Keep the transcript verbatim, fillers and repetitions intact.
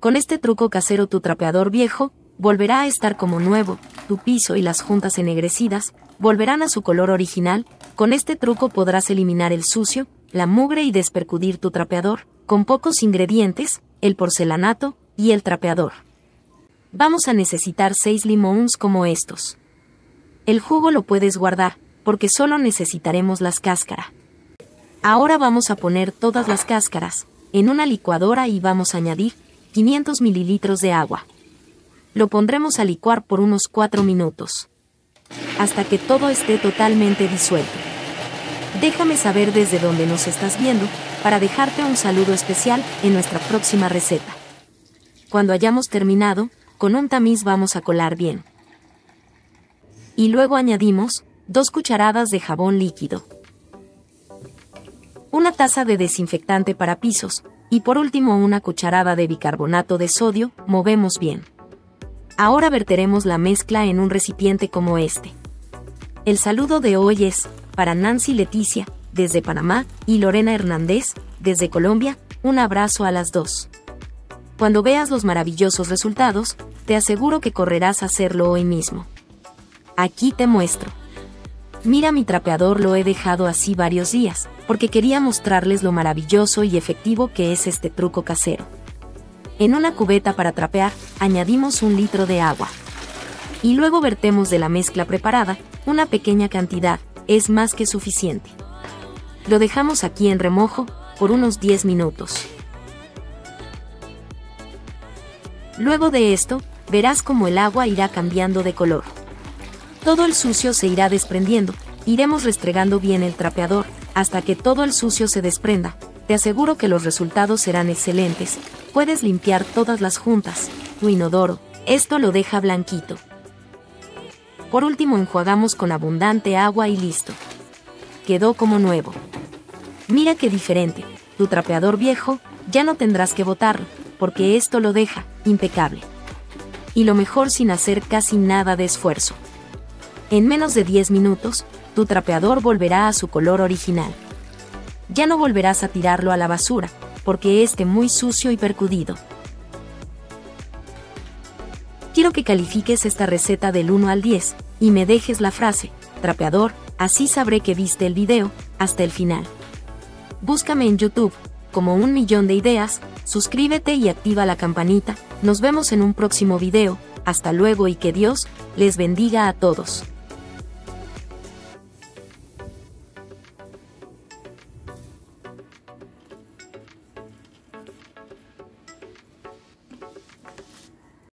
Con este truco casero tu trapeador viejo volverá a estar como nuevo, tu piso y las juntas ennegrecidas volverán a su color original. Con este truco podrás eliminar el sucio, la mugre y despercudir tu trapeador, con pocos ingredientes, el porcelanato y el trapeador. Vamos a necesitar seis limones como estos. El jugo lo puedes guardar, porque solo necesitaremos las cáscaras. Ahora vamos a poner todas las cáscaras en una licuadora y vamos a añadir quinientos mililitros de agua. Lo pondremos a licuar por unos cuatro minutos, hasta que todo esté totalmente disuelto. Déjame saber desde dónde nos estás viendo, para dejarte un saludo especial en nuestra próxima receta. Cuando hayamos terminado, con un tamiz vamos a colar bien. Y luego añadimos dos cucharadas de jabón líquido, una taza de desinfectante para pisos, y por último una cucharada de bicarbonato de sodio. Movemos bien. Ahora verteremos la mezcla en un recipiente como este. El saludo de hoy es para Nancy Leticia, desde Panamá, y Lorena Hernández, desde Colombia. Un abrazo a las dos. Cuando veas los maravillosos resultados, te aseguro que correrás a hacerlo hoy mismo. Aquí te muestro. Mira, mi trapeador lo he dejado así varios días, porque quería mostrarles lo maravilloso y efectivo que es este truco casero. En una cubeta para trapear, añadimos un litro de agua. Y luego vertemos de la mezcla preparada, una pequeña cantidad, es más que suficiente. Lo dejamos aquí en remojo, por unos diez minutos. Luego de esto, verás cómo el agua irá cambiando de color. Todo el sucio se irá desprendiendo, iremos restregando bien el trapeador, hasta que todo el sucio se desprenda. Te aseguro que los resultados serán excelentes. Puedes limpiar todas las juntas, tu inodoro, esto lo deja blanquito. Por último enjuagamos con abundante agua y listo. Quedó como nuevo. Mira qué diferente, tu trapeador viejo, ya no tendrás que botarlo, porque esto lo deja impecable. Y lo mejor sin hacer casi nada de esfuerzo. En menos de diez minutos, tu trapeador volverá a su color original. Ya no volverás a tirarlo a la basura, porque esté muy sucio y percudido. Quiero que califiques esta receta del uno al diez, y me dejes la frase, trapeador, así sabré que viste el video, hasta el final. Búscame en YouTube, como Un Millón de Ideas, suscríbete y activa la campanita. Nos vemos en un próximo video, hasta luego y que Dios les bendiga a todos.